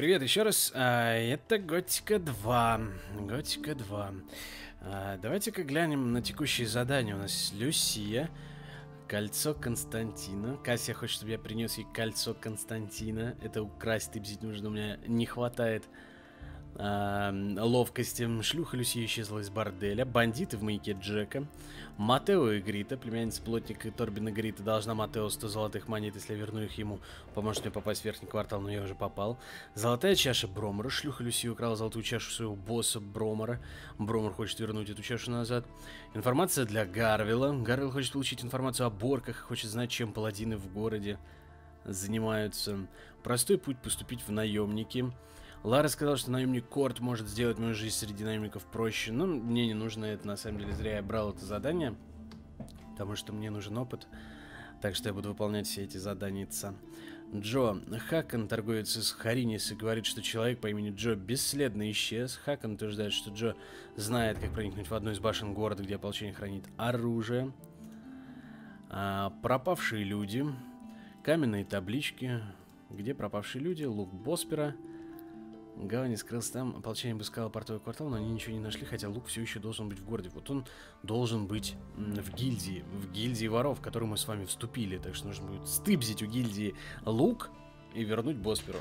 привет еще раз. Это Готика 2. Готика 2. Давайте-ка глянем на текущие задания. У нас Люсия, кольцо Константина. Кассия хочет, чтобы я принес ей кольцо Константина. Это украсть тыбзить нужно, у меня не хватает ловкости. Шлюха Люсия исчезла из борделя. Бандиты в маяке Джека. Матео и Грита, племянница плотника Торбина Грита, должна Матео 100 золотых монет, если я верну их ему. Поможет мне попасть в верхний квартал, но я уже попал. Золотая чаша Бромора. Шлюха Люсия украла золотую чашу своего босса Бромора. Бромор хочет вернуть эту чашу назад. Информация для Гарвилла. Гарвилл хочет получить информацию о борках, хочет знать, чем паладины в городе занимаются. Простой путь поступить в наемники. Лара сказала, что наемник Корт может сделать мою жизнь среди наемников проще. Но мне не нужно это, на самом деле, зря я брал это задание. Потому что мне нужен опыт. Так что я буду выполнять все эти задания. Джо. Хакон, торговец из Хариниса, говорит, что человек по имени Джо бесследно исчез. Хакон утверждает, что Джо знает, как проникнуть в одну из башен города, где ополчение хранит оружие. Пропавшие люди. Каменные таблички. Где пропавшие люди? Лук Боспера. Гавани скрылся там, ополчение обыскало портовый квартал, но они ничего не нашли, хотя Лук все еще должен быть в городе. Вот он должен быть в гильдии воров, в которую мы с вами вступили. Так что нужно будет стыбзить у гильдии Лук и вернуть Босперу.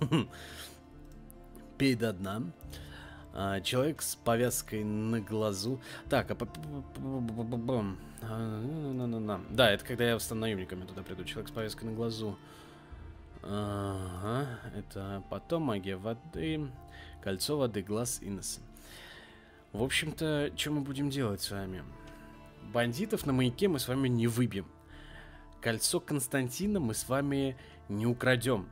Пей до дна. Человек с повязкой на глазу. Так, да, это когда я стану наемниками туда приду. Человек с повязкой на глазу. Ага, это потом магия воды, кольцо воды, глаз Иннеса. В общем-то, что мы будем делать с вами? Бандитов на маяке мы с вами не выбьем. Кольцо Константина мы с вами не украдем.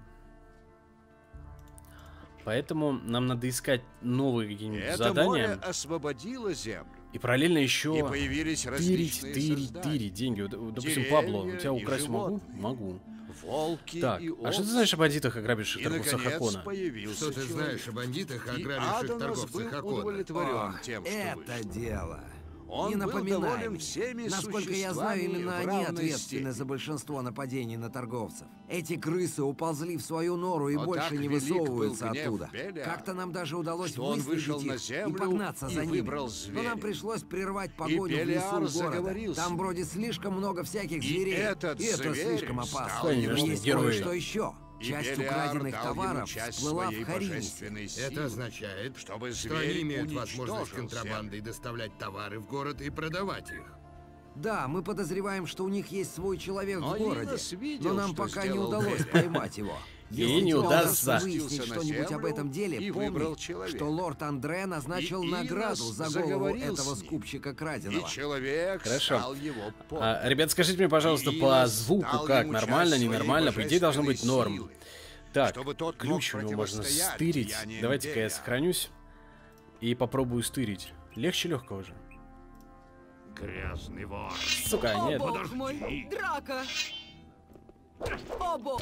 Поэтому нам надо искать новые какие-нибудь задания. Море освободило землю. И параллельно еще и появились тырить деньги. Вот, допустим, Пабло, у тебя украсть могу? Могу. Волки так, и а что ты знаешь о бандитах, ограбивших торговца Хакона? Что ты знаешь о бандитах, ограбивших торговца Хакона? Это дело. Он не напоминай мне. Всеми Насколько я знаю, именно они ответственны за большинство нападений на торговцев. Эти крысы уползли в свою нору и больше не высовываются оттуда. Как-то нам даже удалось выследить их и погнаться за ними. Но нам пришлось прервать погоню в лесу города. Там бродит слишком много всяких зверей. И это слишком опасно. Конечно, есть кое-что еще. Часть украденных товаров всплыла в Харинисе. Это означает, что они имеют возможность контрабандой доставлять товары в город и продавать их. Да, мы подозреваем, что у них есть свой человек в городе, видел, но нам пока не удалось поймать его. И не удастся выяснить что-нибудь об этом деле, помни, что лорд Андре назначил награду за голову этого скупщика краденого. И человек Хорошо. Его ребят, скажите мне, пожалуйста, по звуку как? Нормально, ненормально? По идее, должно быть норм. Так, ключ у него можно стырить. Давайте-ка я сохранюсь и попробую стырить. Легче легкого же. Грязный вор. Сука, нет. О, бог мой, драка! О, бог!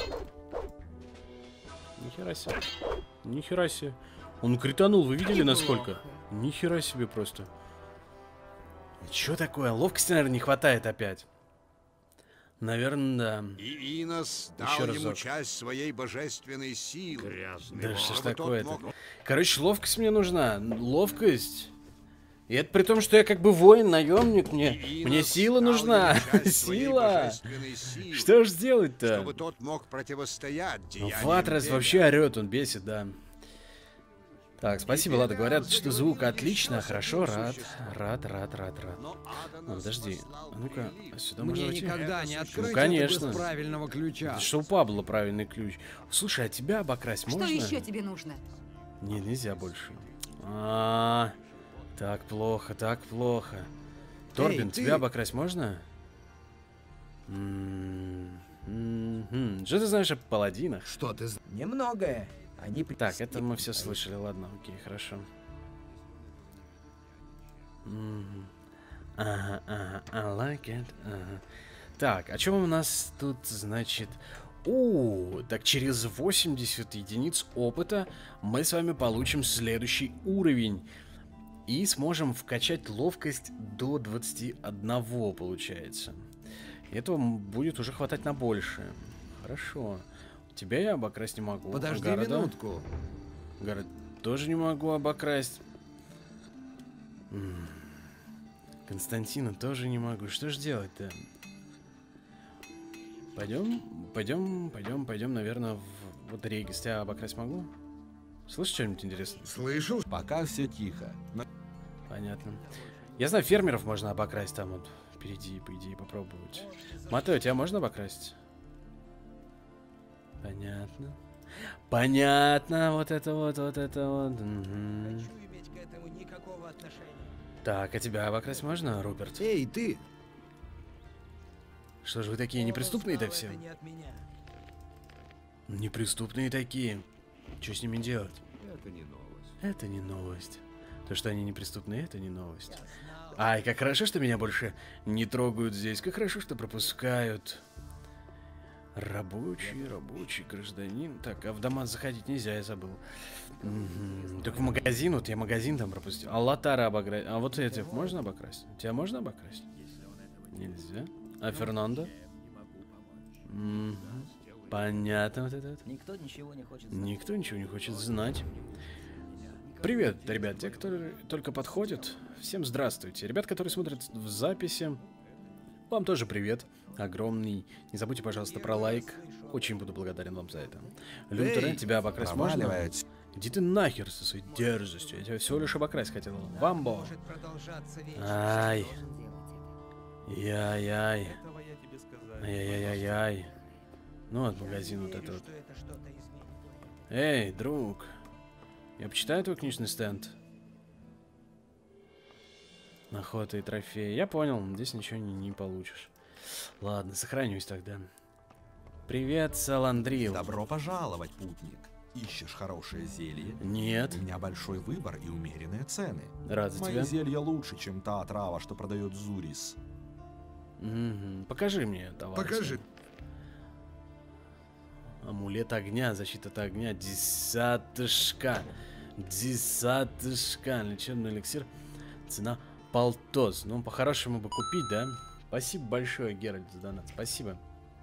Нихера себе. Нихера себе. Он кританул, вы видели насколько? Нихера себе просто. Чё такое? Ловкости, наверное, не хватает опять. Наверное, да. И Инос дал Еще ему разок. часть своей божественной силы. Грязный Да вор. что ж Чтобы тот такое-то? мог- Короче, ловкость мне нужна. Ловкость. И это при том, что я как бы воин, наемник. Мне Инос сила дал нужна. ему часть своей Сила. божественной силы, Что ж сделать-то? чтобы тот мог противостоять Ну, деяниям Фатрас Беля. вообще орет, он бесит, да. Так, спасибо, ладно, говорят, что звук отлично, хорошо, рад. Но Адонос Ну, подожди, послал а ну-ка, повелителя. сюда можно Мне войти? никогда не открыть конечно. это без правильного ключа. Это что у Пабло правильный ключ. Слушай, а тебя обокрасть можно? Что еще тебе нужно? Не, нельзя больше. Так плохо, так плохо. Торбин, ты- тебя обокрасть можно? Что ты знаешь о паладинах? Что ты знаешь? Немногое. Они Так, это мы все слышали, ладно, окей, хорошо. Ага, I like it. Ага. Так, о чем у нас тут, значит... Так через 80 единиц опыта мы с вами получим следующий уровень. И сможем вкачать ловкость до 21, получается. И этого будет уже хватать на большее. Хорошо. Тебя я обокрасть не могу. Подожди Города. минутку. Город тоже не могу обокрасть. Константина тоже не могу. Что ж делать-то? Пойдем, наверное, в вот Регис. Я обокрасть могу? Слышишь что-нибудь интересное? Слышал? Пока все тихо. Понятно. Я знаю, фермеров можно обокрасть там вот впереди, по идее, попробовать. Матео, тебя можно обокрасть? Понятно. Понятно, вот это вот. Угу. Так, а тебя обокрасть можно, Руперт? Эй, ты! Что же вы такие неприступные-то все? Неприступные такие. Что с ними делать? Это не новость. Это не новость. То, что они неприступные, это не новость. Ай, как хорошо, что меня больше не трогают здесь. Как хорошо, что пропускают. Рабочий гражданин. Так, а в дома заходить нельзя, я забыл. Только в магазин, вот я магазин там пропустил. А Лотара обокрасть. А вот этих можно обокрасть? Тебя можно обокрасть? Нельзя. А Фернандо? Понятно вот это. Никто ничего не хочет знать. Никто ничего не хочет знать. Привет, ребят, те, которые только подходят. Всем здравствуйте. Ребят, которые смотрят в записи, вам тоже привет. Огромный. Не забудьте, пожалуйста, про лайк. Очень буду благодарен вам за это. Лютер, тебя обокрасть можно? Иди ты нахер со своей дерзостью. Я тебя всего лишь обокрасть хотел. Вамбо. Ай. Яй-яй. Ай-яй-яй-яй. Ну, от магазина вот это вот. Эй, друг. Я почитаю твой книжный стенд. Охота и трофеи. Я понял, здесь ничего не получишь. Ладно, сохранюсь тогда. Привет, Саландрил. Добро пожаловать, путник. Ищешь хорошее зелье? Нет. У меня большой выбор и умеренные цены. Рад за Мои тебя. зелья лучше, чем та трава, что продает Зурис. Покажи мне товар. Покажи. Амулет огня, защита от огня, десятышка. Лечебный эликсир. Цена полтос. Ну, по-хорошему бы купить, да? Спасибо большое, Геральт, за донат. Спасибо.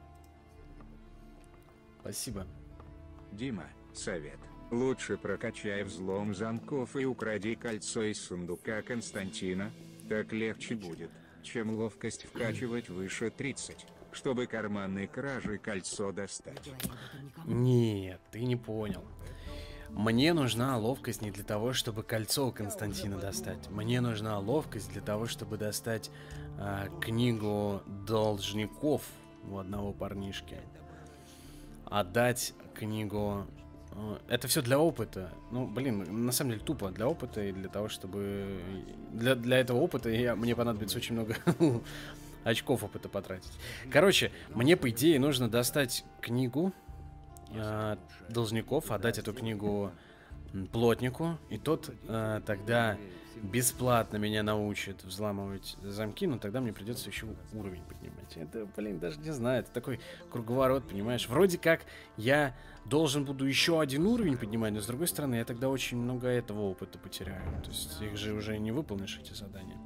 Спасибо. Дима, совет. Лучше прокачай взлом замков и укради кольцо из сундука Константина. Так легче будет, чем ловкость вкачивать выше 30, чтобы карманной кражей кольцо достать. Нет, ты не понял. Мне нужна ловкость не для того, чтобы кольцо у Константина достать. Мне нужна ловкость для того, чтобы достать книгу должников у одного парнишки. Отдать книгу... Это все для опыта. Ну, блин, на самом деле тупо для опыта и для того, чтобы... Для этого опыта мне понадобится очень много очков опыта потратить. Короче, мне, по идее, нужно достать книгу должников, отдать эту книгу плотнику, и тот тогда бесплатно меня научит взламывать замки, но тогда мне придется еще уровень поднимать. Это, блин, даже не знаю, это такой круговорот, понимаешь? Вроде как я должен буду еще один уровень поднимать, но с другой стороны я тогда очень много этого опыта потеряю. То есть их же уже не выполнишь, эти задания.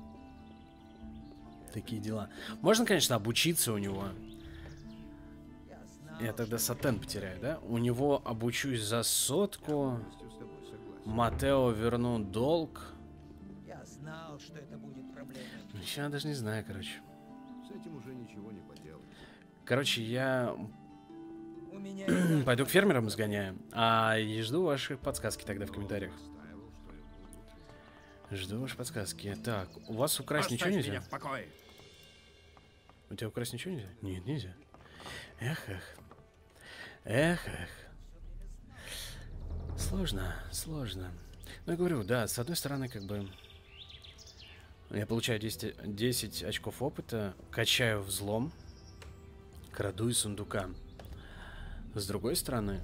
Такие дела. Можно, конечно, обучиться у него. Я тогда Сатен потеряю, да? У него обучусь за 100. Матео верну долг. Я знал, что это будет проблема. Еще я даже не знаю, короче. С этим уже ничего не поделать. Короче, я У меня пойду к фермерам сгоняю. И жду ваши подсказки тогда в комментариях. Жду ваши подсказки. Так, у вас украсть ничего нельзя? У тебя украсть ничего нельзя? Нет, нельзя. Эх. Сложно. Ну, я говорю, да, с одной стороны, как бы... Я получаю 10 очков опыта, качаю взлом, краду из сундука. С другой стороны...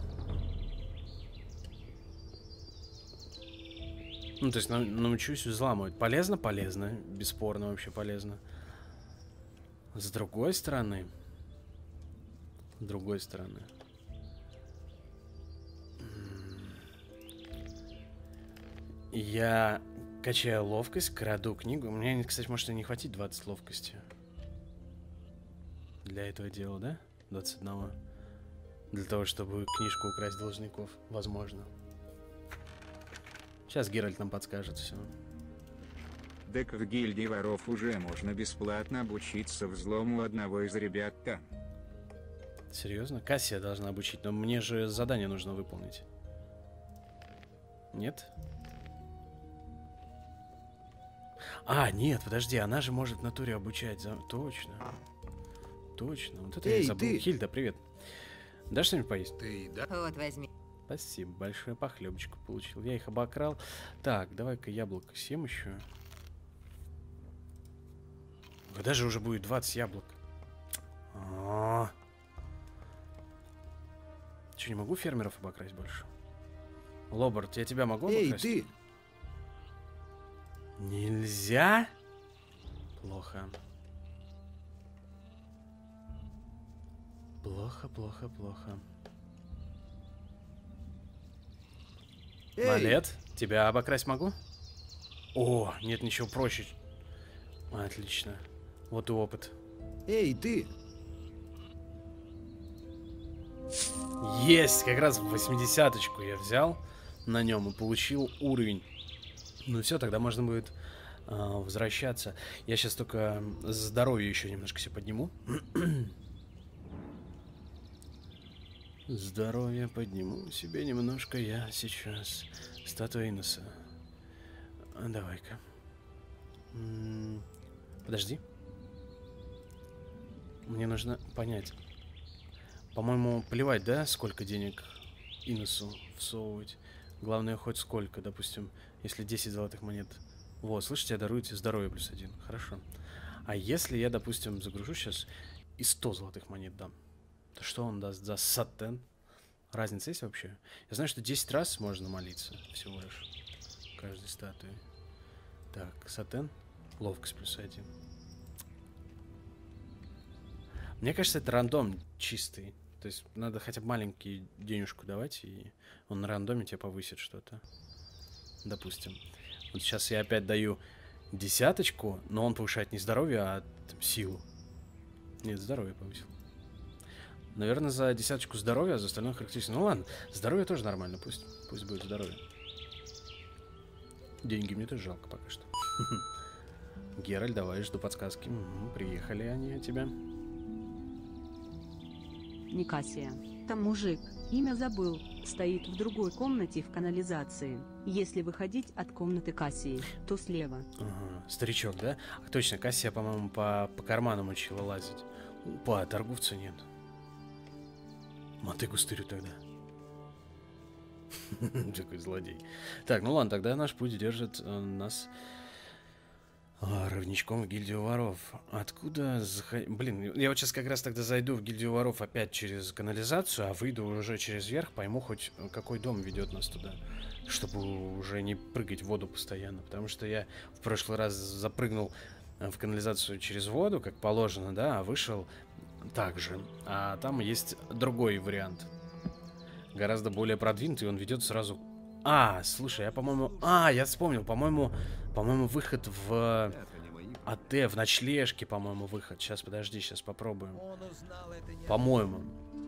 Ну, то есть научусь взламывать. Полезно? Полезно. Бесспорно вообще полезно. С другой стороны... Я качаю ловкость, краду книгу. У меня, кстати, может и не хватить 20 ловкости. Для этого дела, да? 21. Для того, чтобы книжку украсть должников. Возможно. Сейчас Геральт нам подскажет все. Так в гильдии воров уже можно бесплатно обучиться взлому одного из ребят там. Серьезно? Кассия должна обучить, но мне же задание нужно выполнить. Нет? А, нет, подожди, она же может в натуре обучать. Точно. Точно. Вот это я забыл. Ты. Хильда, привет. Дашь что-нибудь поесть? Ты, да? Вот, возьми. Спасибо большое, похлебочку получил. Я их обокрал. Так, давай-ка яблоко съем еще. Когда же уже будет 20 яблок? Че, не могу фермеров обокрасть больше? Лобард, я тебя могу обокрасть? Ты! Нельзя? Плохо. Плохо, плохо, плохо. Малет, тебя обокрасть могу? О, нет ничего проще. Отлично. Вот и опыт. Эй, ты! Есть! Как раз 80-очку я взял на нем и получил уровень. Ну все, тогда можно будет возвращаться. Я сейчас только здоровье еще немножко себе подниму. Здоровье подниму себе немножко я сейчас. Статуя Иноса. Давай-ка. Подожди. Мне нужно понять. По-моему, плевать, да, сколько денег Иносу всовывать. Главное, хоть сколько, допустим, если 10 золотых монет. Вот, слышите, даруете здоровье +1. Хорошо. А если я, допустим, загружу сейчас и 100 золотых монет дам, то что он даст за сатен? Разница есть вообще? Я знаю, что 10 раз можно молиться всего лишь. Каждой статуи. Так, сатен. Ловкость +1. Мне кажется, это рандом чистый. То есть надо хотя бы маленький денежку давать, и он на рандоме тебе повысит что-то. Допустим. Вот сейчас я опять даю 10-очку, но он повышает не здоровье, а силу. Нет, здоровье повысил. Наверное, за 10-очку здоровья, а за остальное характеристику. Ну ладно, здоровье тоже нормально, пусть будет здоровье. Деньги мне тоже жалко пока что. Геральт, давай, жду подсказки. Приехали они от тебя. Не Кассия. Там мужик, имя забыл, стоит в другой комнате в канализации. Если выходить от комнаты Кассии, то слева. Ага, старичок, да? А, точно, Кассия, по-моему, по карманам учила лазить. Опа, торговца нет. Мотыгу стырю тогда. Такой злодей. Так, ну ладно, тогда наш путь держит нас ровничком в гильдию воров. Откуда заходить? Блин, я вот сейчас как раз тогда зайду в гильдию воров опять через канализацию, а выйду уже через верх, пойму хоть какой дом ведет нас туда. Чтобы уже не прыгать в воду постоянно. Потому что я в прошлый раз запрыгнул в канализацию через воду, как положено, да, а вышел так же. А там есть другой вариант. Гораздо более продвинутый, он ведет сразу... А, слушай, я, по-моему... А, я вспомнил, по-моему, выход в АТ, в ночлежке, по-моему, выход. Сейчас, подожди, сейчас попробуем. По-моему.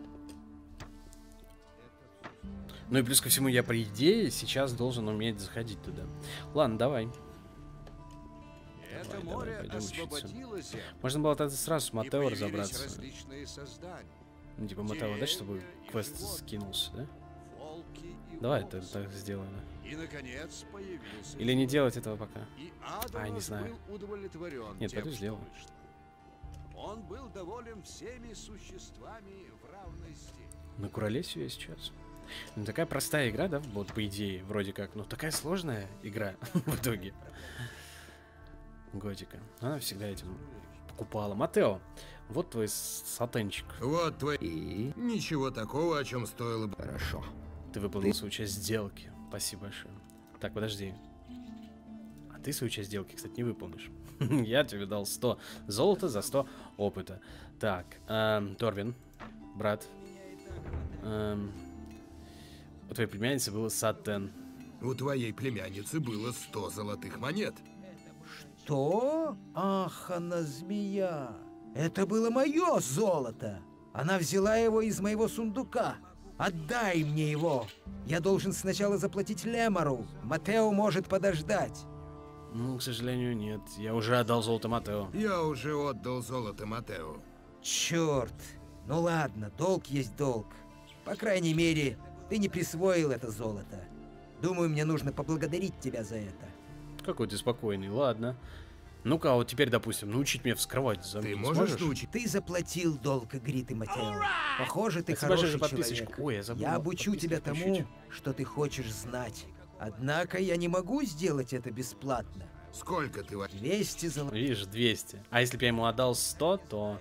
Ну и плюс ко всему, я, по идее, сейчас должен уметь заходить туда. Ладно, давай. Это море освободило землю. Можно было тогда сразу с Матео разобраться. Различные создания. Ну, типа Матео дать, чтобы квест скинулся, да? Давай это так сделаем. И, наконец, появился. Или не делать этого пока? И не знаю. был удовлетворен Нет, тем, пойду что сделаю. вышло. Он был доволен всеми существами в равной степени. На Куролесию я сейчас. Ну, такая простая игра, да, вот по идее, вроде как. Но такая сложная игра в итоге. Готика. Она всегда этим покупала. Матео, вот твой сатенчик. Вот твой... И? Ничего такого, о чем стоило бы... Хорошо. Ты выполнил свою часть сделки. Спасибо большое. Так, подожди. А ты свою часть сделки, кстати, не выполнишь. Я тебе дал 100 золота за 100 опыта. Так, Торвин, брат. У твоей племянницы было сатен. У твоей племянницы было 100 золотых монет. Что? Ах, она змея. Это было мое золото. Она взяла его из моего сундука. Отдай мне его! Я должен сначала заплатить Лемору. Матео может подождать. Ну, к сожалению, нет. Я уже отдал золото Матео. Я уже отдал золото Матео. Черт. Ну ладно, долг есть долг. По крайней мере, ты не присвоил это золото. Думаю, мне нужно поблагодарить тебя за это. Какой ты спокойный, ладно. Ну-ка, вот теперь, допустим, научить меня вскрывать замки. Ты можешь научить? Ты заплатил долг Игрит и Матео. Похоже, ты Спасибо хороший за подписочку. человек. Ой, я забыл Я обучу тебя тому, включить. что ты хочешь знать. Однако я не могу сделать это бесплатно. Сколько ты... 200 золотых. Видишь, 200. А если бы я ему отдал 100, то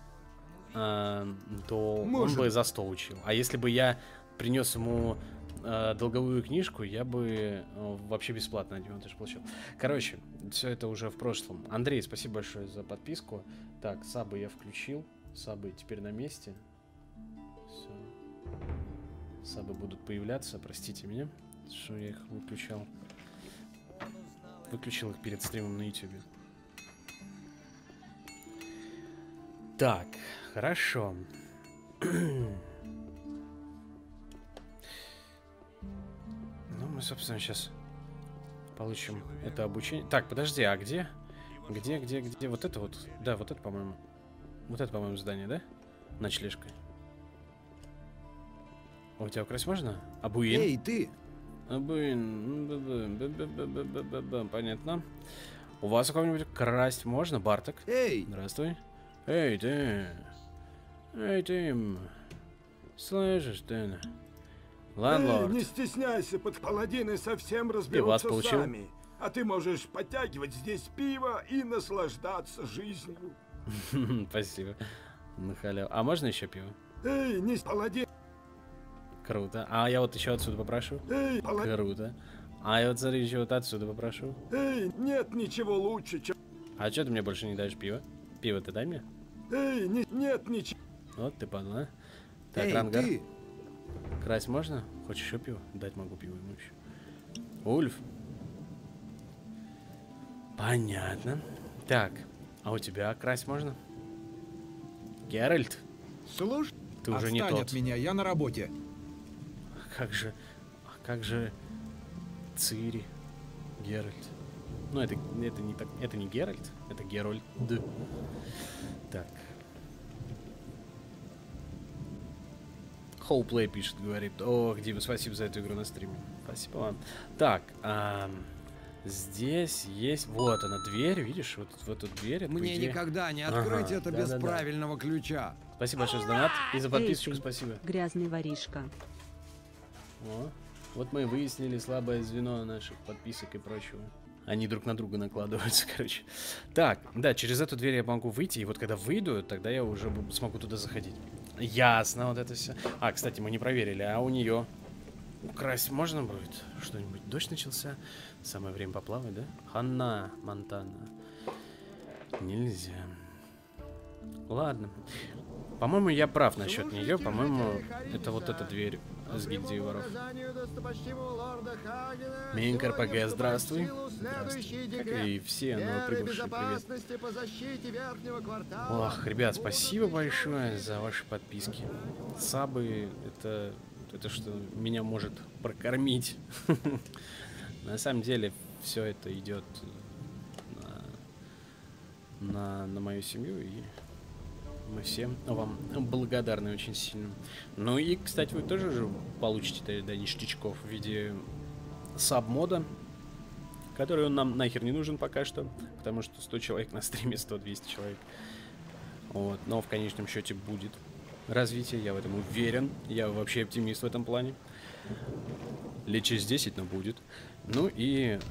он бы за 100 учил. А если бы я принес ему долговую книжку, я бы вообще бесплатно от него тоже получил. Короче, все это уже в прошлом. Андрей, спасибо большое за подписку. Так, сабы я включил. Сабы теперь на месте. Все. Сабы будут появляться, простите меня, что я их выключал. Выключил их перед стримом на YouTube. Так, хорошо. Ну, мы, собственно, сейчас получим это обучение. Так, подожди, а где? Где? Вот это вот? Да, вот это, по-моему. Вот это, по-моему, здание, да? Ночлежка. У тебя украсть можно? Абуин? Эй, ты! Абуин. Понятно. У вас у кого-нибудь красть можно? Барток? Эй! Здравствуй. Эй, ты! Эй, ты! Слышишь, ты? Ландлорд. Не стесняйся, паладины совсем вас разберутся получил? сами. А ты можешь подтягивать здесь пиво и наслаждаться жизнью. Спасибо. На халяву. А можно еще пиво? Эй, не паладин. Круто. А я вот еще отсюда попрошу. Эй, паладин. Круто. А я вот смотри, еще вот отсюда попрошу. Эй, нет ничего лучше, чем... А что ты мне больше не даешь пиво? Пиво ты дай мне? Эй, нет ничего... Вот ты падла. Так, Эй, Рангар. ты! Красть можно? Хочешь еще пиво? Дать могу пиво ему еще. Ульф. Понятно. Так, а у тебя красть можно? Геральт? Слушай, Ты уже не отстань тот. от меня, я на работе. Как же Цири? Геральт. Ну, это не так. Это не Геральт, это Геральт. Так. Хоуплей пишет, говорит. Ох, Дима, спасибо за эту игру на стриме. Спасибо вам. Так, здесь есть... Вот она, дверь, видишь? Вот в эту дверь. Мне никогда не открыть это без правильного ключа. Спасибо большое за донат. И за подписочку спасибо. Грязный воришка. О, вот мы и выяснили слабое звено наших подписок и прочего. Они друг на друга накладываются, короче. Так, да, через эту дверь я могу выйти, и вот когда выйду, тогда я уже смогу туда заходить. Ясно, вот это все. А, кстати, мы не проверили, а у нее украсть можно будет что-нибудь? Дождь начался, самое время поплавать, да? Ханна Монтана. Нельзя. Ладно. По-моему, я прав насчет нее. По-моему, это вот эта дверь с гильдии воров. Минк РПГ, здравствуй. Здравствуй. Как и все новоприбывшие, привет. Ох, ребят, спасибо большое за ваши подписки. Сабы, это что меня может прокормить. На самом деле, все это идет на мою семью, и мы все вам благодарны очень сильно. Ну и, кстати, вы тоже же получите да, ништячков в виде саб-мода, который он нам нахер не нужен пока что, потому что 100 человек на стриме, 100-200 человек. Вот, но в конечном счете будет развитие, я в этом уверен. Я вообще оптимист в этом плане. Лет через 10, но будет. Ну и...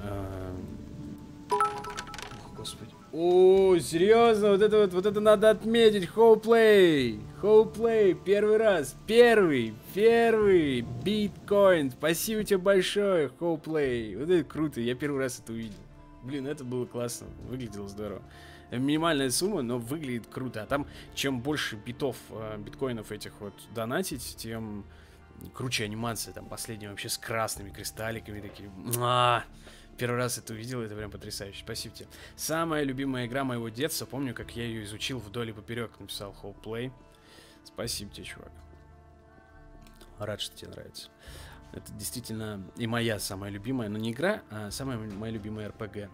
Господи. О, серьезно, вот это надо отметить. Хоуплей, первый раз, первый биткоин. Спасибо тебе большое, Хоуплей. Вот это круто, я первый раз это увидел. Блин, это было классно, выглядело здорово. Минимальная сумма, но выглядит круто. А там, чем больше биткоинов этих вот донатить, тем круче анимация. Там последняя вообще с красными кристалликами такие. Первый раз это увидел, это прям потрясающе. Спасибо тебе. Самая любимая игра моего детства. Помню, как я ее изучил вдоль и поперек. Написал Хоуплей. Спасибо тебе, чувак. Рад, что тебе нравится. Это действительно и моя самая любимая, но не игра, а самая моя любимая РПГ.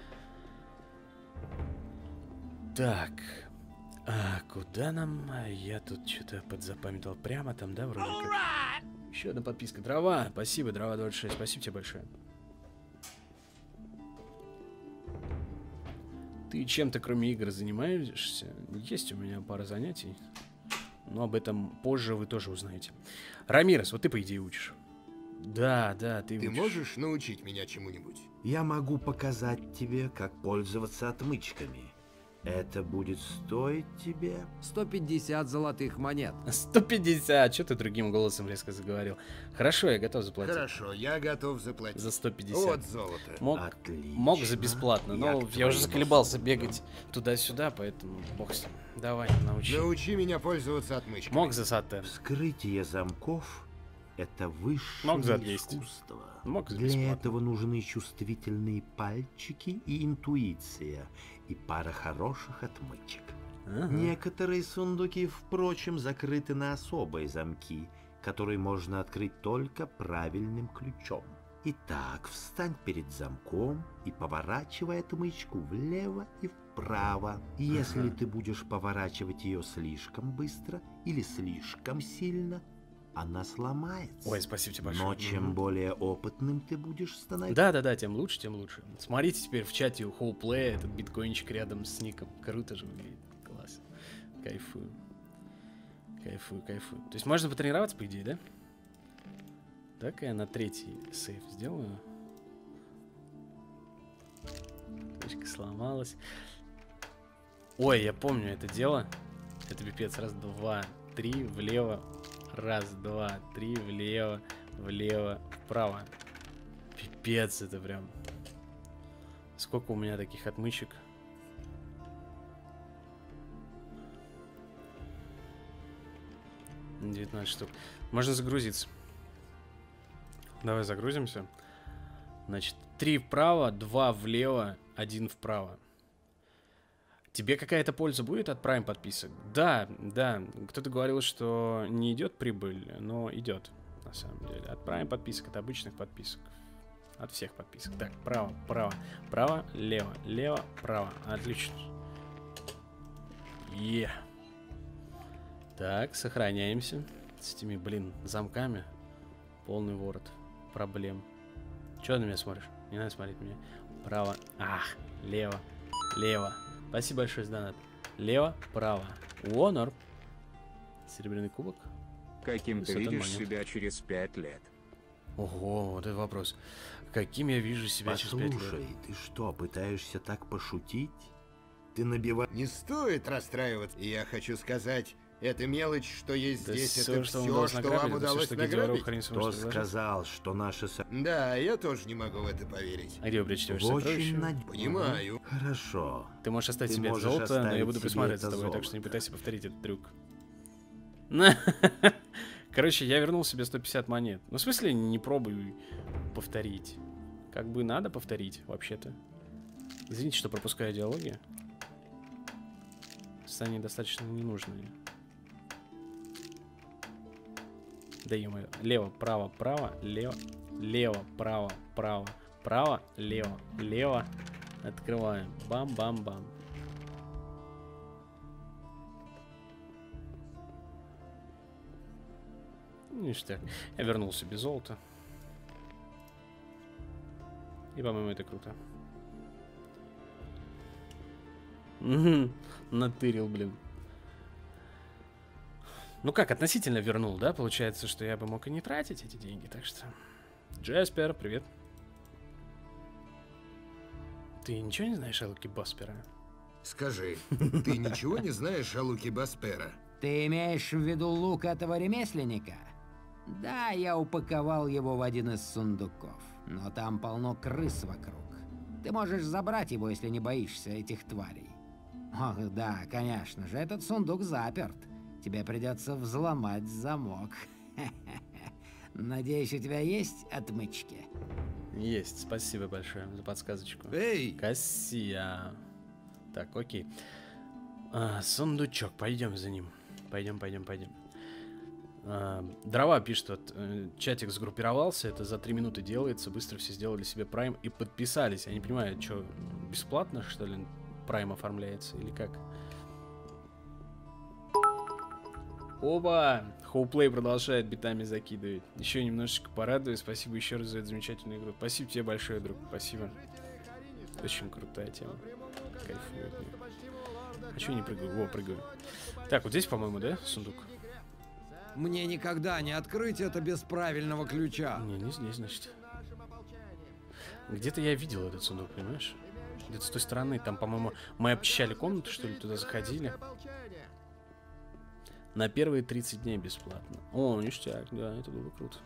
Так. А куда нам? Я тут что-то подзапамятовал. Прямо там, да, вроде как? Еще одна подписка. Дрова. Спасибо, Дрова 26. Спасибо тебе большое. Ты чем-то кроме игр занимаешься? Есть у меня пара занятий. Но об этом позже вы тоже узнаете. Рамирес, вот ты, по идее, учишь. Да, ты учишь. Ты можешь научить меня чему-нибудь? Я могу показать тебе, как пользоваться отмычками. Это будет стоить тебе 150 золотых монет. 150, что ты другим голосом резко заговорил? Хорошо, я готов заплатить. Хорошо, я готов заплатить. За 150. Вот золото. Мог за бесплатно, но я уже заколебался бегать туда-сюда, поэтому бог с ним. Давай, научи. Научи меня пользоваться отмычками. Мог за сатэ. Вскрытие замков — это высшее Мог за 200. искусство. Мог за Для бесплатно. этого нужны чувствительные пальчики и интуиция, и пара хороших отмычек. Ага. Некоторые сундуки, впрочем, закрыты на особые замки, которые можно открыть только правильным ключом. Итак, встань перед замком и поворачивай отмычку влево и вправо. Если ты будешь поворачивать ее слишком быстро или слишком сильно, она сломается. Ой, спасибо тебе большое. Но чем более опытным ты будешь становиться... Да, тем лучше, тем лучше. Смотрите теперь в чате у Хоуплея этот биткоинчик рядом с ником. Круто же выглядит. Класс. Кайфую. То есть можно потренироваться, по идее, да? Так, я на 3-й сейф сделаю. Точка сломалась. Ой, я помню это дело. Это пипец. Раз, два, три, влево. Раз, два, три, влево, вправо. Пипец, это прям. Сколько у меня таких отмычек? — 19 штук. Можно загрузиться. Давай загрузимся. Значит, 3 вправо, 2 влево, 1 вправо. Тебе какая-то польза будет от Prime подписок? Да. Кто-то говорил, что не идет прибыль, но идет, на самом деле. От Prime подписок, от обычных подписок. От всех подписок. Так, право, лево, право. Отлично. Так, сохраняемся. С этими, замками. Полный ворот проблем. Чего на меня смотришь? Не надо смотреть на меня. Право. Лево. Спасибо большое за донат. Лево, право. Норм. Серебряный кубок. Каким ты видишь себя через 5 лет? Ого, вот этот вопрос. Каким я вижу себя через 5 лет? Послушай, ты что, пытаешься так пошутить? Ты набиваешь... Не стоит расстраиваться. Я хочу сказать, это мелочь, что есть здесь, все, это что все, что вам удалось награбить. Кто сказал, что наши... Да, я тоже не могу в это поверить. А где вы прячете ваше сокровище? Понимаю. Хорошо. Ты можешь оставить себе золото, но я буду присматривать за тобой, так что не пытайся повторить этот трюк. Короче, я вернул себе 150 монет. Ну, в смысле, не пробуй повторить. Как бы надо повторить, вообще-то. Извините, что пропускаю диалоги. Они достаточно ненужные. Да ё-моё. Лево, право, лево, право, лево. Открываем. Бам-бам-бам. Ништяк. Я вернул себе золото. И, по-моему, это круто. Натырил, Ну как, относительно вернул, да? Получается, что я бы мог и не тратить эти деньги, так что... Джаспер, привет. Ты ничего не знаешь о Луке Баспера? Скажи, ты ничего не знаешь о Луке Баспера? Ты имеешь в виду лук этого ремесленника? Да, я упаковал его в один из сундуков, но там полно крыс вокруг. Ты можешь забрать его, если не боишься этих тварей. Ох, да, конечно же, этот сундук заперт. Тебе придется взломать замок. Надеюсь, у тебя есть отмычки? Есть, спасибо большое за подсказочку. Эй! Кассия. Так, окей. Сундучок, пойдем за ним. Пойдем. Дрова пишет, вот, чатик сгруппировался, это за 3 минуты делается, быстро все сделали себе прайм и подписались. Я не понимаю, что, бесплатно, что ли, прайм оформляется или как? Оба! Хоуплей продолжает битами закидывать. Еще немножечко порадую. Спасибо еще раз за эту замечательную игру. Спасибо тебе большое, друг. Спасибо. Очень крутая тема. Кайфую от нее. А чё я не прыгаю? Во, прыгаю. Так, вот здесь, по-моему, да, сундук? Мне никогда не открыть это без правильного ключа. Не здесь, значит. Где-то я видел этот сундук, понимаешь? Где-то с той стороны. Там, по-моему, мы обчищали комнату, что ли, туда заходили. На первые 30 дней бесплатно. О, ништяк, да, это было круто.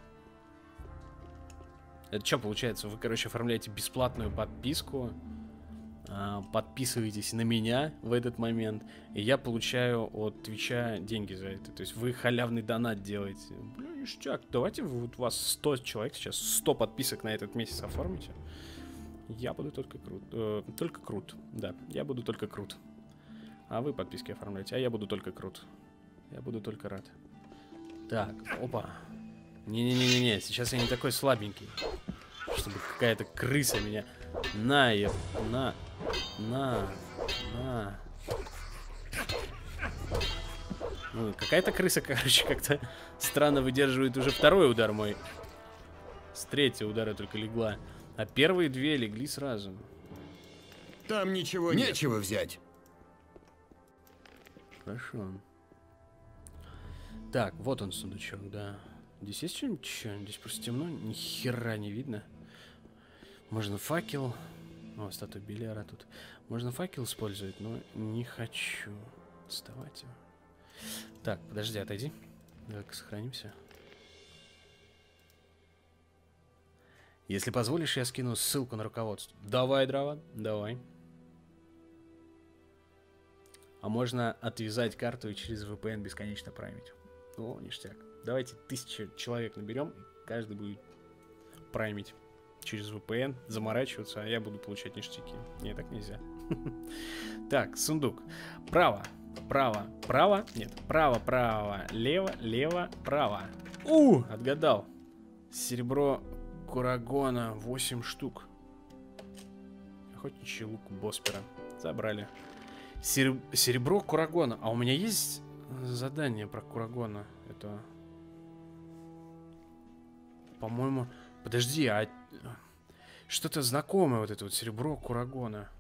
Это что получается? Вы, короче, оформляете бесплатную подписку. Подписываетесь на меня в этот момент. И я получаю от Твича деньги за это. То есть вы халявный донат делаете. Бля, ништяк. Давайте вот у вас 100 человек сейчас 100 подписок на этот месяц оформите. Я буду только крут. Только крут. Да, я буду только крут. А вы подписки оформляете. А я буду только крут. Я буду только рад. Так, опа. Не-не-не-не, сейчас я не такой слабенький. Чтобы какая-то крыса меня... На. Ну, какая-то крыса, короче, как-то странно выдерживает уже второй удар мой. С третьего удара только легла. А первые две легли сразу. Там ничего нет. Нечего взять. Хорошо. Так, вот он сундучок, да. Здесь есть что-нибудь еще? Здесь просто темно, ни хера не видно. Можно факел. О, статуя Белиара тут. Можно факел использовать, но не хочу доставать его. Так, подожди, отойди. Давай-ка сохранимся. Если позволишь, я скину ссылку на руководство. Давай, дрова, давай. А можно отвязать карту и через VPN бесконечно праймить. О, ништяк. Давайте 1000 человек наберем, и каждый будет праймить через VPN, заморачиваться, а я буду получать ништяки. Не, так нельзя. Так, сундук. Право, право, право. Нет, право, право, лево, лево, право. Отгадал. Серебро Курагона 8 штук. Охотничий лук Боспера. Забрали. Серебро Курагона. А у меня есть задание про Курагона. Это... По-моему... Подожди, а... Что-то знакомое вот это вот серебро Курагона.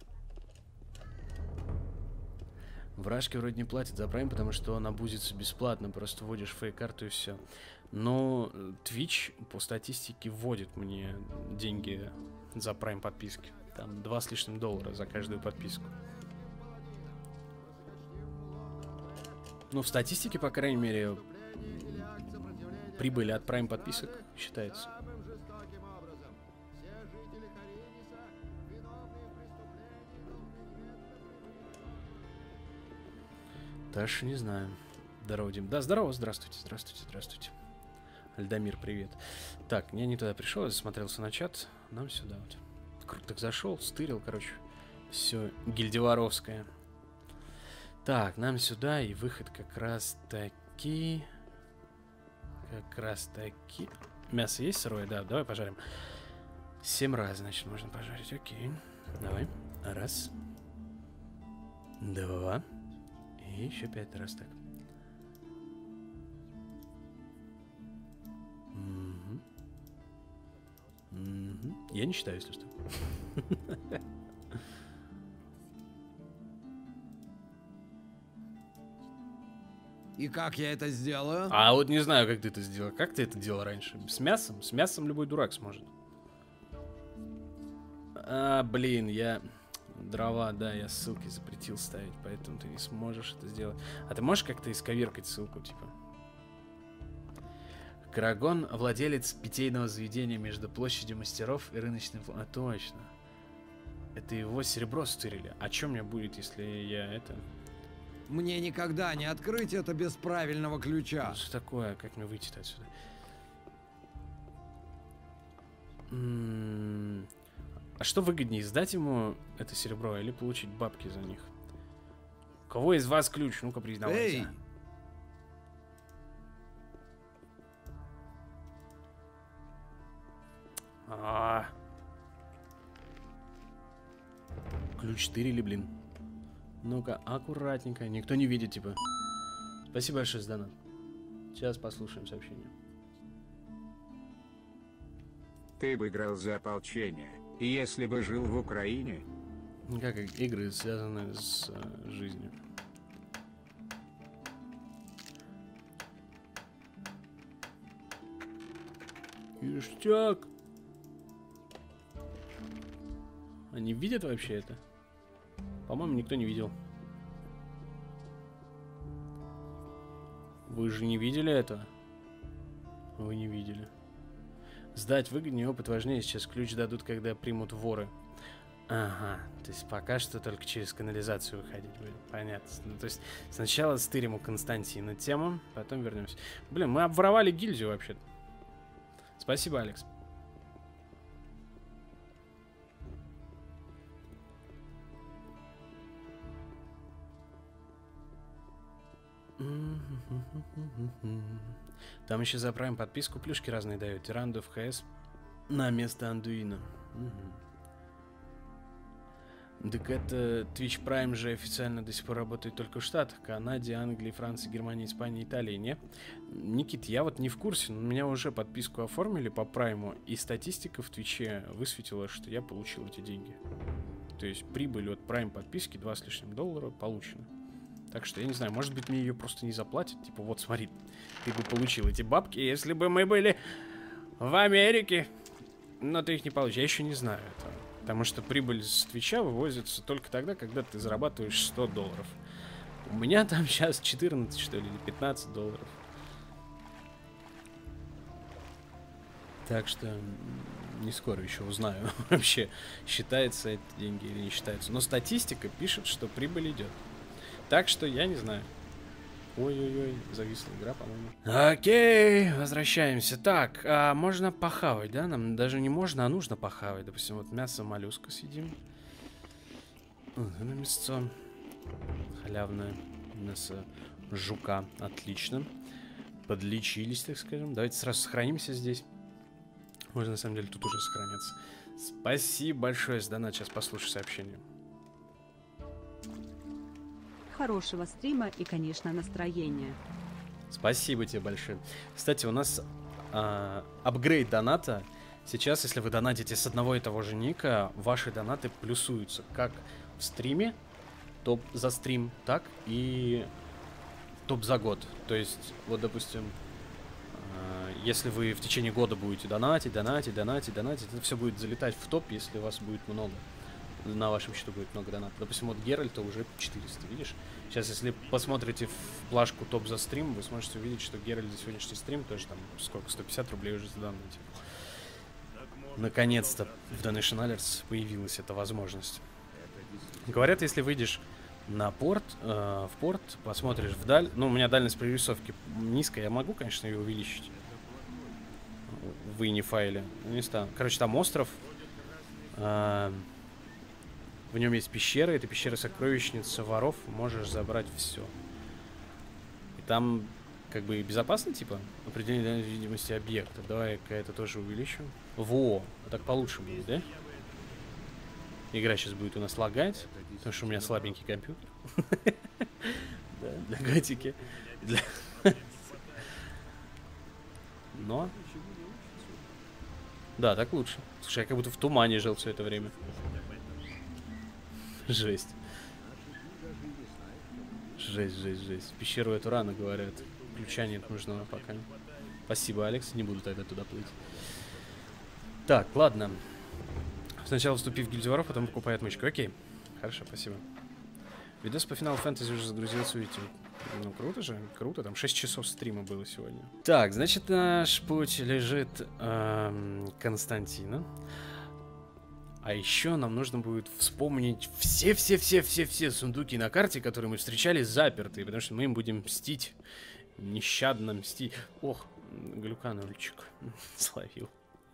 Вражки вроде не платят за прайм, потому что он обузится бесплатно. Просто вводишь фейк-карту и все. Но Twitch по статистике вводит мне деньги за прайм подписки. Там $2 с лишним за каждую подписку. Ну, в статистике, по крайней мере, прибыль от прайм подписок считается. Дальше не знаю. Здорово, Дим. Да, здорово, здравствуйте, здравствуйте, здравствуйте. Альдамир, привет. Так, я не туда пришел, я засмотрелся на чат. Нам сюда вот. Круто так зашел, стырил, короче. Все гильдеваровское. Так, нам сюда, и выход как раз таки... Как раз таки... Мясо есть сырое? Да, давай пожарим. 7 раз, значит, можно пожарить. Окей. Давай. Раз. 2. И еще 5 раз так. Я не считаю, если что. И как я это сделаю? А вот не знаю, как ты это сделал. Как ты это делал раньше? С мясом? С мясом любой дурак сможет. Блин, я... Дрова, да, я ссылки запретил ставить, поэтому ты не сможешь это сделать. А ты можешь как-то исковеркать ссылку, типа? Курагон — владелец питейного заведения между площадью мастеров и рыночным... А, точно. Это его серебро стырили. А что мне будет, если я это... Мне никогда не открыть это без правильного ключа. Что такое? Как мне выйти-то отсюда? А что выгоднее, сдать ему это серебро или получить бабки за них? У кого из вас ключ? Ну-ка, признавайся. Эй! Ключ 4 или, блин? Ну-ка, аккуратненько. Никто не видит, типа. Спасибо большое за донат. Сейчас послушаем сообщение. Ты бы играл за ополчение, если бы жил в Украине. Как игры связаны с жизнью. Ништяк. Они видят вообще это? По-моему, никто не видел. Вы же не видели это? Вы не видели. Сдать выгоднее, опыт важнее. Сейчас ключ дадут, когда примут воры. Ага, то есть пока что только через канализацию выходить будет. Понятно. Ну, то есть сначала стырим у Константина тему, потом вернемся. Блин, мы обворовали гильдию вообще-то. Спасибо, Алекс. Там еще за Prime подписку плюшки разные дают. Тиранду в ХС на место Андуина. Так это Twitch Prime же официально до сих пор работает только в Штатах. Канаде, Англии, Франции, Германии, Испании, Италии, не? Никит, я вот не в курсе, но у меня уже подписку оформили по Прайму, и статистика в Твиче высветила, что я получил эти деньги. То есть прибыль от Prime подписки $2 с лишним получена. Так что я не знаю, может быть мне ее просто не заплатят. Типа вот смотри, ты бы получил эти бабки, если бы мы были в Америке. Но ты их не получишь, я еще не знаю этого. Потому что прибыль с Твича вывозится только тогда, когда ты зарабатываешь $100. У меня там сейчас 14, что ли, или $15. Так что не скоро еще узнаю, вообще считается эти деньги или не считается. Но статистика пишет, что прибыль идет. Так что я не знаю. Ой-ой-ой, зависла игра, по-моему. Окей, возвращаемся. Так, можно похавать, да? Нам даже не можно, а нужно похавать. Допустим, вот мясо моллюска съедим. Мясо халявное. Мясо жука. Отлично. Подлечились, так скажем. Давайте сразу сохранимся здесь. Можно, на самом деле, тут уже сохраняться. Спасибо большое за донат. Сейчас послушаю сообщение. Хорошего стрима и, конечно, настроения. Спасибо тебе большое. Кстати, у нас апгрейд доната. Сейчас, если вы донатите с одного и того же ника, ваши донаты плюсуются как в стриме, топ за стрим, так и топ за год. То есть, вот, допустим, если вы в течение года будете донатить, это все будет залетать в топ, если у вас будет много. На вашем счету будет много донатов. Допустим, вот Геральта уже 400, видишь? Сейчас, если посмотрите в плашку топ за стрим, вы сможете увидеть, что Геральт за сегодняшний стрим тоже там, сколько, 150 рублей уже задонатил. Наконец-то в Donation Alerts появилась эта возможность. Говорят, если выйдешь на порт, в порт, посмотришь вдаль, ну, у меня дальность прорисовки низкая, я могу, конечно, ее увеличить в ini файле, но не стану. Короче, там остров, в нем есть пещера, это пещера-сокровищница воров, можешь забрать все. И там как бы безопасно, типа, определение видимости объекта. Давай-ка это тоже увеличу. Во, так получше будет, да? Игра сейчас будет у нас лагать, потому что у меня слабенький компьютер. Да, для готики. Но... Да, так лучше. Слушай, я как будто в тумане жил все это время. Жесть. Жесть. В пещеру эту рано, говорят. Ключа нет нужного пока. Спасибо, Алекс. Не буду тогда туда плыть. Так, ладно. Сначала вступи в гильдию воров, потом покупай отмычку. Окей. Хорошо, спасибо. Видос по Final Fantasy уже загрузился в YouTube. Ну, круто же, круто. Там 6 часов стрима было сегодня. Так, значит, наш путь лежит Константина. А еще нам нужно будет вспомнить все сундуки на карте, которые мы встречали, запертые, потому что мы им будем мстить. Нещадно мстить. Ох, глюканульчик словил.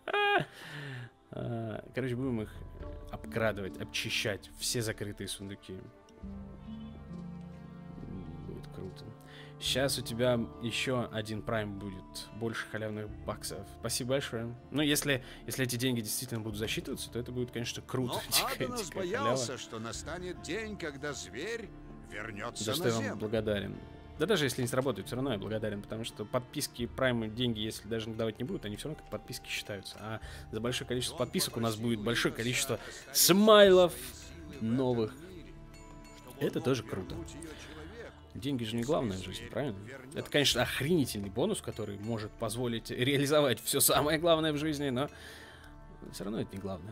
Короче, будем их обкрадывать, обчищать. Все закрытые сундуки. Будет круто. Сейчас у тебя еще один прайм будет. Больше халявных баксов. Спасибо большое. Ну, если эти деньги действительно будут засчитываться, то это будет, конечно, круто. Но Адонос боялся, что настанет день, когда зверь вернется на землю. За что я вам благодарен. Да даже если не сработает, все равно я благодарен, потому что подписки, праймы, деньги, если даже давать не будут, они все равно как подписки считаются. А за большое количество подписок у нас будет большое количество смайлов новых. Это тоже круто. Деньги же не главное в жизни, правильно? Это, конечно, охренительный бонус, который может позволить реализовать все самое главное в жизни, но все равно это не главное.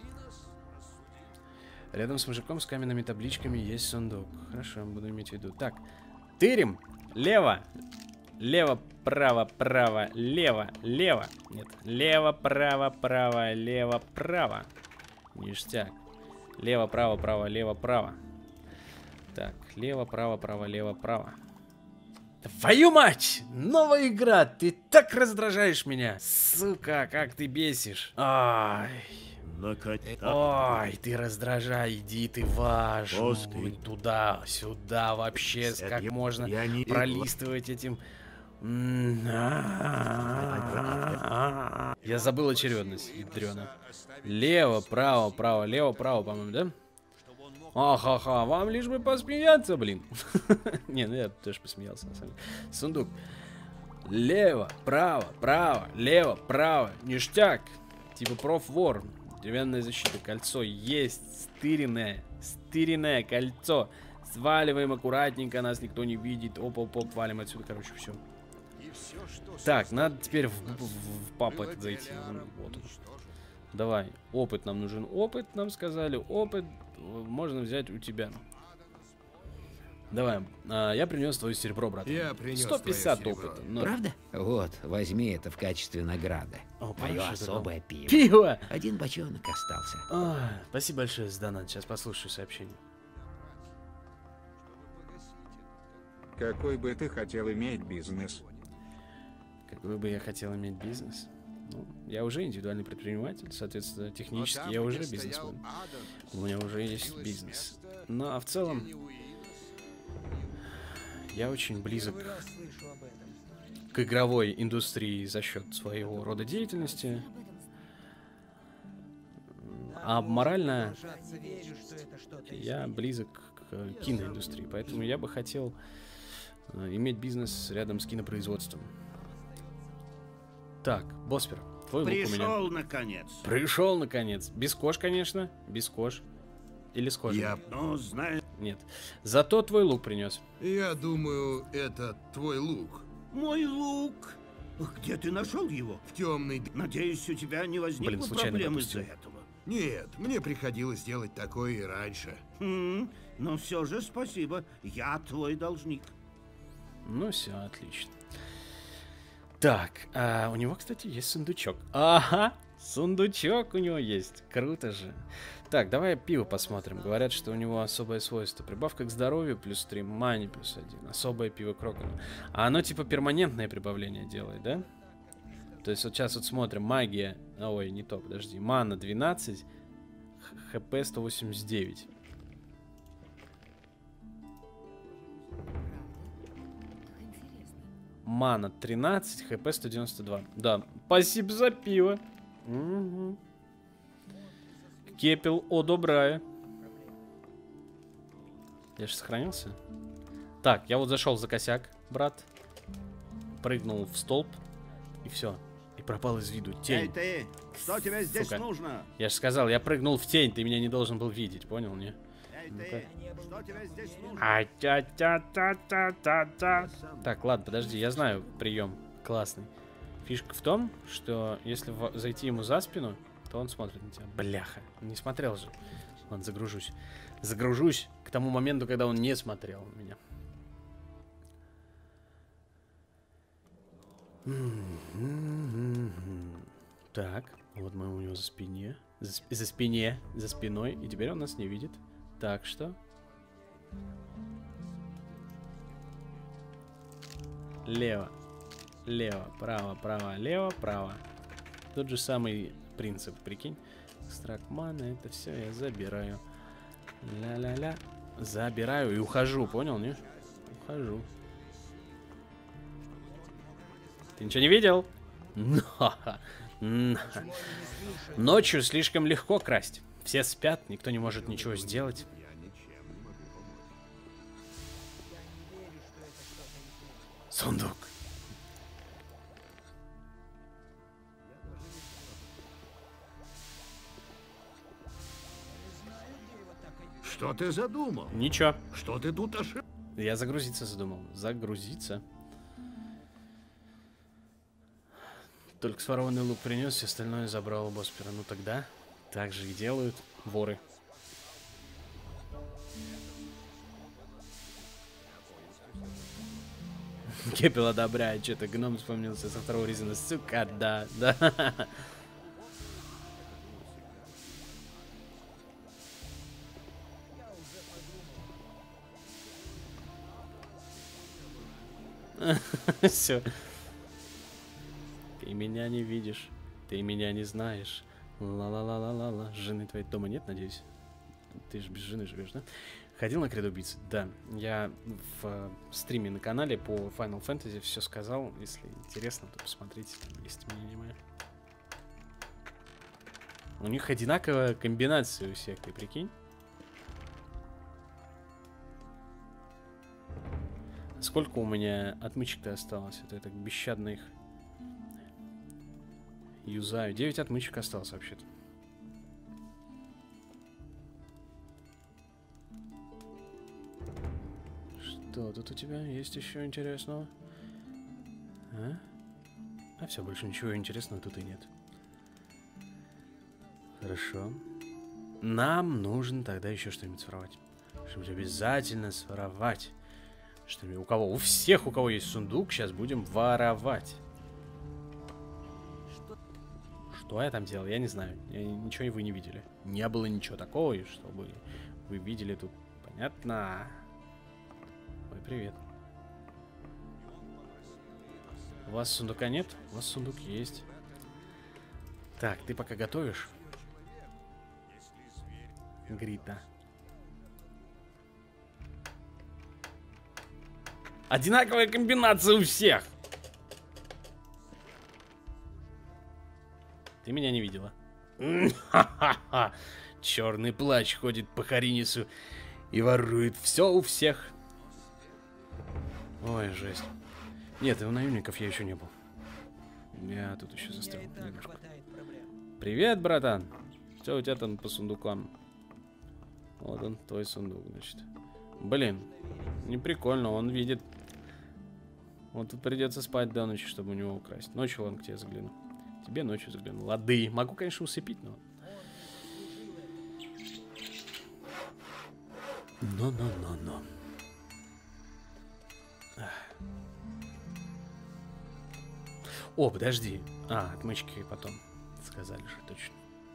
Рядом с мужиком с каменными табличками есть сундук. Хорошо, буду иметь в виду. Так, тырим, лево, лево, право, право, лево, лево. Нет, лево, право, право, лево, право. Ништяк. Лево, право, право, лево, право. Так, лево, право, право, лево, право. Твою мать! Новая игра! Ты так раздражаешь меня! Сука, как ты бесишь! Ай! Ой, ты раздражай, иди ты важно. Туда, сюда, вообще, как можно пролистывать этим... Я забыл очередность, ядрёна. Лево, право, право, лево, право, по-моему, да? Ахаха, вам лишь бы посмеяться, блин. Не, ну я тоже посмеялся, на самом деле. Сундук. Лево, право, право, лево, право. Ништяк. Типа профвор. Деревянная защита. Кольцо есть. Стыренное кольцо. Сваливаем аккуратненько, нас никто не видит. Оп-оп-оп, валим отсюда, короче, все. Так, надо теперь в папу этот зайти. Вот он. Давай, опыт нам нужен. Опыт, нам сказали. Опыт можно взять у тебя. Давай, я принес твое серебро, брат. Я принес 150 опыта. Но... Правда? Вот, возьми это в качестве награды. Мое особое пиво. Пиво! Один бочонок остался. Спасибо большое за донат. Сейчас послушаю сообщение. Какой бы ты хотел иметь бизнес? Какой бы я хотел иметь бизнес? Ну, я уже индивидуальный предприниматель, соответственно, технически я уже бизнесмен. У меня уже есть бизнес. Ну, а в целом, я очень близок к игровой индустрии за счет своего рода деятельности. А морально я близок к киноиндустрии, поэтому я бы хотел иметь бизнес рядом с кинопроизводством. Так, Боспер, твой лук у меня. Пришел наконец. Пришел наконец. Без кож, конечно. Без кож. Или с кожей. Я, ну, знаю. Нет. Зато твой лук принес. Я думаю, это твой лук. Мой лук. Где ты нашел его? В темной... Надеюсь, у тебя не возникло проблем из-за этого. Нет, мне приходилось делать такое и раньше. Но все же спасибо. Я твой должник. Ну все, отлично. Так, у него, кстати, есть сундучок. Ага, сундучок у него есть. Круто же. Так, давай пиво посмотрим. Говорят, что у него особое свойство. Прибавка к здоровью плюс 3, мане плюс 1. Особое пиво Крокона. А оно типа перманентное прибавление делает, да? То есть вот сейчас вот смотрим. Магия. Ой, не то, подожди. Мана 12. ХП 189. Мана 13, хп 192. Да, спасибо за пиво. Угу. Кепел, о, добрая. Я же сохранился. Так, я вот зашел за косяк, брат. Прыгнул в столб. И все. И пропал из виду. Тень. Эй, ты! Что тебе здесь нужно? Я же сказал, я прыгнул в тень. Ты меня не должен был видеть, понял, не? Эй, что тебе здесь нужно? Так, ладно, подожди, я знаю прием классный. Фишка в том, что если зайти ему за спину, то он смотрит на тебя. Бляха, не смотрел же. Ладно, загружусь. Загружусь к тому моменту, когда он не смотрел на меня. Так, вот мы у него за спиной. За спиной. И теперь он нас не видит. Так что... Лево. Лево, право, право, лево, право. Тот же самый принцип, прикинь. Стракмана, это все я забираю. Ля-ля-ля. Забираю и ухожу, понял, не? Ухожу. Ты ничего не видел? Ночью слишком легко красть. Все спят, никто не может ничего сделать. Сундук. Что ты задумал? Ничего. Что ты тут ошибся? Я загрузиться задумал. Загрузиться. Только сворованный лук принес, все остальное забрал у Боспера. Ну тогда так же и делают воры. Кепел одобряет, что-то гном вспомнился со второго резина. Сука, да, да. Все. Ты меня не видишь, ты меня не знаешь. Ла-ла-ла-ла-ла-ла. Жены твоей дома нет, надеюсь? Ты же без жены живешь, да? Ходил на кредо убийцы? Да. Я в стриме на канале по Final Fantasy все сказал. Если интересно, то посмотрите. Там есть аниме. У них одинаковая комбинация у всех, ты прикинь? Сколько у меня отмычек-то осталось? Это я так бесщадно их юзаю. 9 отмычек осталось вообще-то. Что тут у тебя есть еще интересного? А все, больше ничего интересного тут и нет. Хорошо. Нам нужно тогда еще что-нибудь своровать. Что-нибудь обязательно своровать. Что-нибудь у кого? У всех, у кого есть сундук, сейчас будем воровать. Что я там делал? Я не знаю. Ничего вы не видели. Не было ничего такого, чтобы вы видели тут. Понятно. Ой, привет. У вас сундука нет? У вас сундук есть. Так, ты пока готовишь? Грита. Одинаковая комбинация у всех. Ты меня не видела. Черный плащ ходит по Харинису и ворует все у всех. Ой, жесть. Нет, у наемников я еще не был. Я тут еще застрял немножко. Привет, братан. Что у тебя там по сундукам? Вот он, твой сундук, значит. Блин, не прикольно, он видит. Вот тут придется спать до ночи, чтобы у него украсть. Ночью он к тебе загляну. Тебе ночью загляну. Лады. Могу, конечно, усыпить, но... Но. О, подожди. А, отмычки потом. Сказали же, точно.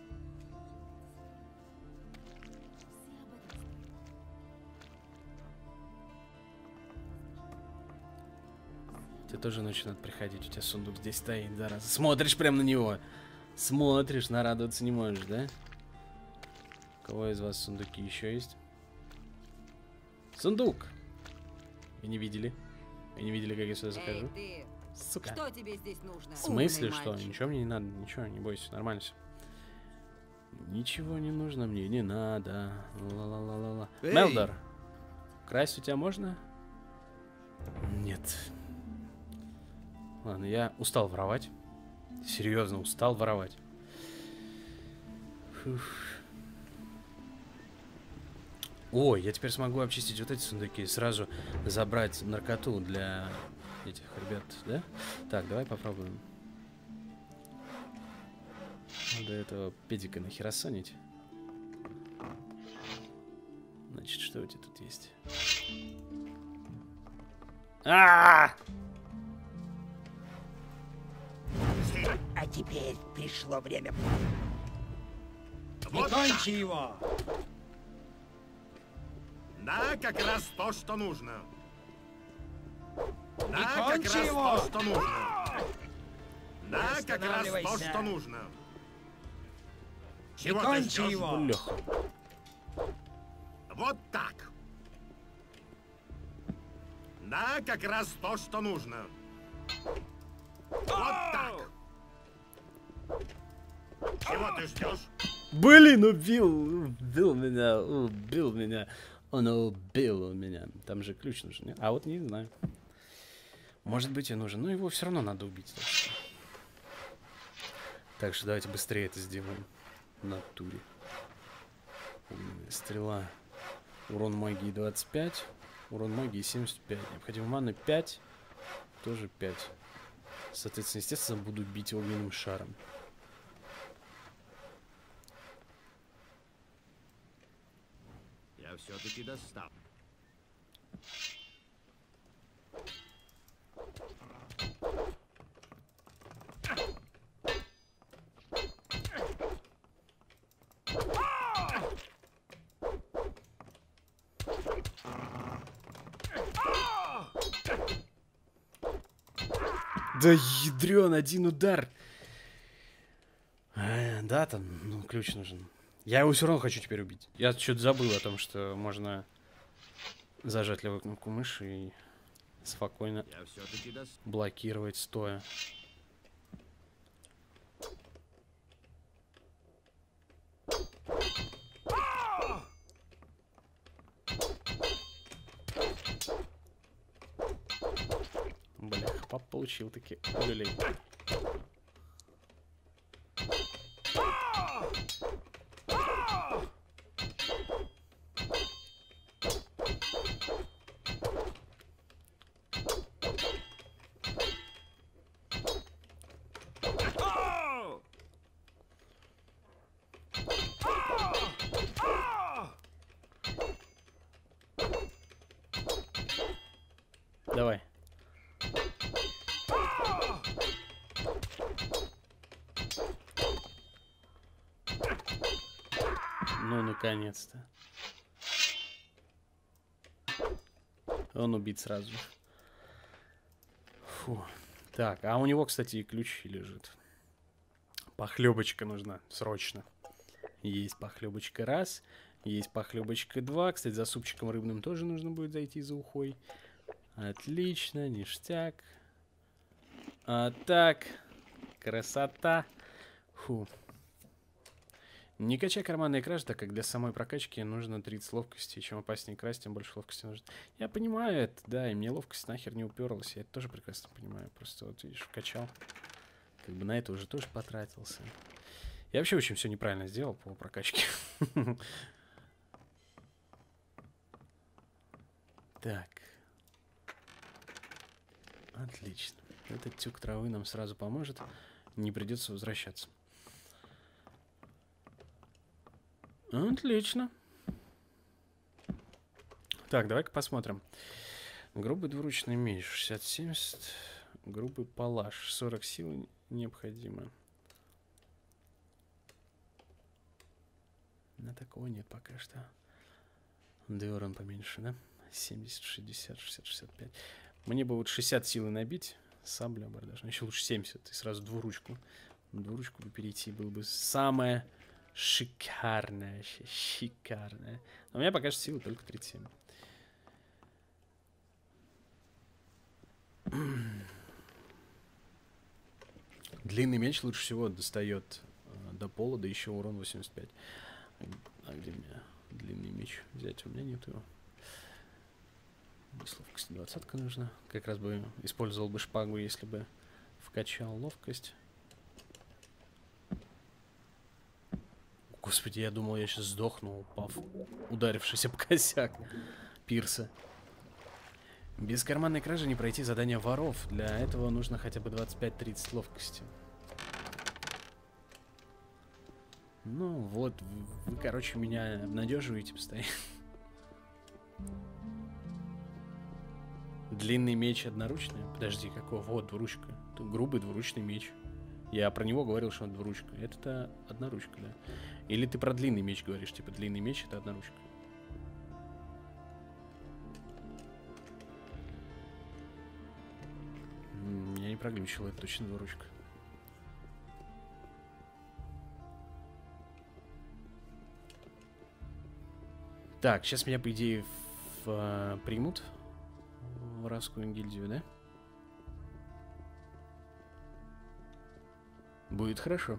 Тебе тоже ночью надо приходить. У тебя сундук здесь стоит, зараза. Смотришь прям на него. Смотришь, нарадоваться не можешь, да? У кого из вас сундуки еще есть? Сундук! Вы не видели? Вы не видели, как я сюда захожу? Сука. Что тебе здесь нужно? В смысле, что? Ничего мне не надо, ничего, не бойся, нормально все. Ничего не нужно мне, не надо. Ла-ла-ла-ла-ла. Мелдор, красть у тебя можно? Нет. Ладно, я устал воровать. Серьезно, устал воровать. Фух. Ой, я теперь смогу обчистить вот эти сундуки и сразу забрать наркоту для этих ребят, да? Так, давай попробуем. Надо этого педика нахеросанить. Значит, что у тебя тут есть? А теперь пришло время. Прикончи его! Да, как раз то, что нужно. Да, как раз то, что нужно. Да, как раз то, что нужно. Чего ты ждешь? Вот так. Да, как раз то, что нужно. Вот так. Чего ты ждешь? Блин, убил меня. Он убил меня. Там же ключ нужен, нет? А вот не знаю. Может быть и нужен, но его все равно надо убить. Так что давайте быстрее это сделаем. В натуре. Стрела. Урон магии 25. Урон магии 75. Необходимо маны 5. Тоже 5. Соответственно, естественно, буду бить огненным шаром. Я все-таки достал. Да ядрен, один удар. Да, там, ну, ключ нужен. Я его все равно хочу теперь убить. Я что-то забыл о том, что можно зажать левую кнопку мыши и спокойно блокировать стоя. Блях, пап получил таки люлей. Давай. Ну, наконец-то. Он убит сразу же. Фу. Так, а у него, кстати, и ключи лежит. Похлебочка нужна, срочно. Есть похлебочка раз. Есть похлебочка два. Кстати, за супчиком рыбным тоже нужно будет зайти за ухой. Отлично, ништяк. А так, красота. Фу. Не качай карманные кражи, так как для самой прокачки нужно 30 ловкости. Чем опаснее красть, тем больше ловкости нужно. Я понимаю это, да, и мне ловкость нахер не уперлась. Я это тоже прекрасно понимаю. Просто вот, видишь, вкачал. Как бы на это уже тоже потратился. Я вообще очень все неправильно сделал по прокачке. Так. Отлично. Этот тюк травы нам сразу поможет. Не придется возвращаться. Отлично. Так, давай-ка посмотрим. Грубый двуручный меч 60-70. Грубый палаш 40 сил необходимо. На такого нет пока что. Да и урон поменьше, да? 70, 60, 60, 65. Мне бы вот 60 силы набить. Сабля абордажная. Еще лучше 70. И сразу двуручку. Двуручку бы перейти было бы самое шикарное. Шикарное. Но у меня пока что силы только 37. Длинный меч лучше всего достает до пола, да еще урон 85. А где мне длинный меч взять? У меня нет его. Ловкость 20-ка нужна. Как раз бы использовал бы шпагу, если бы вкачал ловкость. Господи, я думал, я сейчас сдохну, упав, ударившись об косяк пирса. Без карманной кражи не пройти задание воров. Для этого нужно хотя бы 25-30 ловкости. Ну вот, вы, короче, меня обнадеживаете постоянно. Длинный меч одноручный? Подожди, какого? Вот, двуручка. Это грубый двуручный меч. Я про него говорил, что он двуручка. Это одноручка, да. Или ты про длинный меч говоришь, типа длинный меч это одноручка. Я не проглючил, это точно двуручка. Так, сейчас меня, по идее, примут в воровскую гильдию, да? Будет хорошо.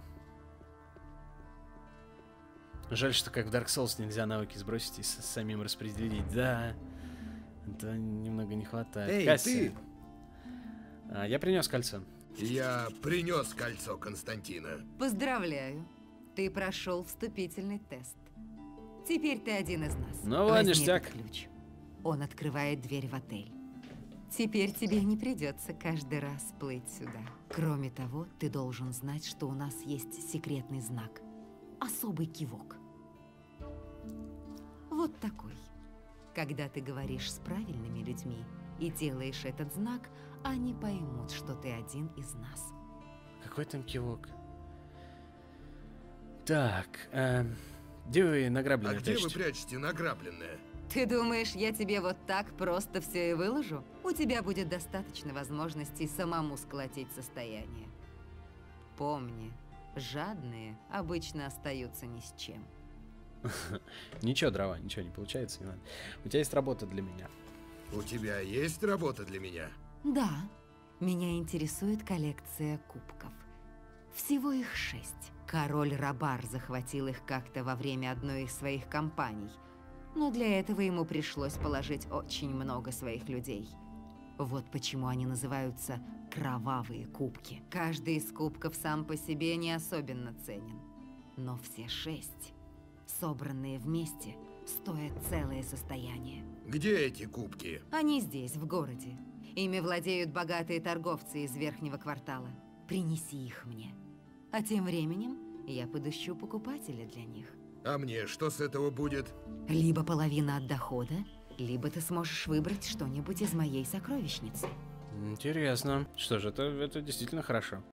Жаль, что как в Dark Souls нельзя навыки сбросить и самим распределить. Да, это немного не хватает. Эй, Кассия. ты! Я принес кольцо. Я принес кольцо Константина. Поздравляю. Ты прошел вступительный тест. Теперь ты один из нас. Ну, ладно, ништяк. Ключ. Он открывает дверь в отель. Теперь тебе не придется каждый раз плыть сюда. Кроме того, ты должен знать, что у нас есть секретный знак. Особый кивок. Вот такой. Когда ты говоришь с правильными людьми и делаешь этот знак, они поймут, что ты один из нас. Какой там кивок? Так, где вы награбленное прячете? А где вы прячете награбленное? Ты думаешь, я тебе вот так просто все и выложу? У тебя будет достаточно возможностей самому сколотить состояние. Помни, жадные обычно остаются ни с чем. Ничего, дрова, ничего не получается, не надо. У тебя есть работа для меня. У тебя есть работа для меня? Да, меня интересует коллекция кубков. Всего их 6. Король Рабар захватил их как-то во время одной из своих кампаний. Но для этого ему пришлось положить очень много своих людей. Вот почему они называются кровавые кубки. Каждый из кубков сам по себе не особенно ценен. Но все 6, собранные вместе, стоят целое состояние. Где эти кубки? Они здесь, в городе. Ими владеют богатые торговцы из верхнего квартала. Принеси их мне. А тем временем я подыщу покупателя для них. А мне что с этого будет? Либо половина от дохода, либо ты сможешь выбрать что-нибудь из моей сокровищницы. Интересно. Что же, это действительно хорошо.